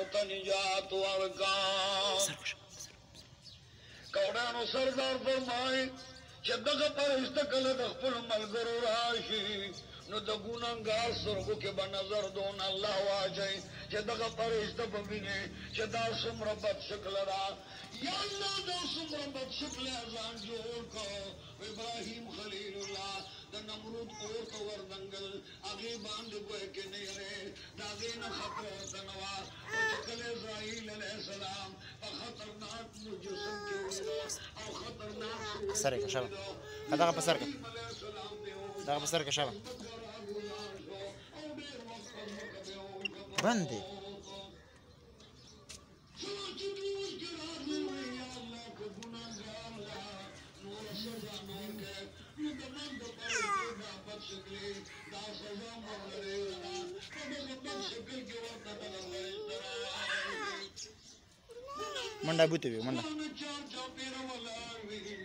ته نجات ورکا کوډانو سردار فرمای چې دغه فرشته کله د خپل ملګرو راشي نو د ګناهګار سترګو کې به نظر دون الله واچوي چې دغه فرشته به ویني چې دا څومره بد شکله ده یا الله دا څومره بد شکله ځان جوړ کړ ابراهیم خلیل الله د نمرود اور ته وردنګل هغې باندې ګوی کې نه یری د هغې نه خطر ورته نه وه چې کله اسرائیل علیه السلام په خطرناک مجسم کې ولیدو او خطرناک سر یې شابه دغه په سر کې دغه په سر کې شابه بند دی منډه بوتې وي منډه